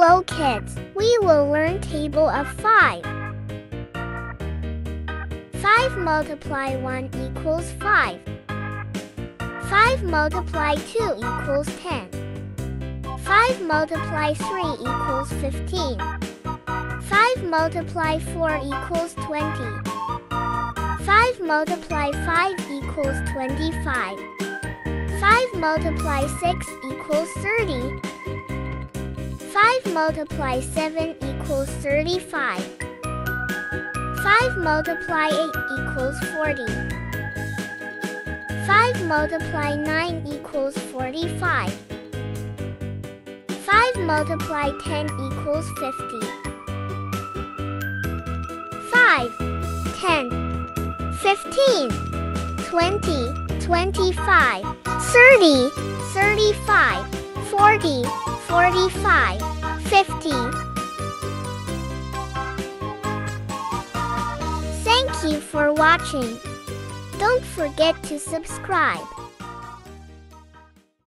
Hello kids, we will learn table of 5. 5 multiply 1 equals 5. 5 multiply 2 equals 10. 5 multiply 3 equals 15. 5 multiply 4 equals 20. 5 multiply 5 equals 25. 5 multiply 6 equals 30. 5 multiply 7 equals 35. 5 multiply 8 equals 40. 5 multiply 9 equals 45. 5 multiply 10 equals 50. 5, 10, 15, 20, 25, 30, 35, 40, 45, 50. Thank you for watching. Don't forget to subscribe.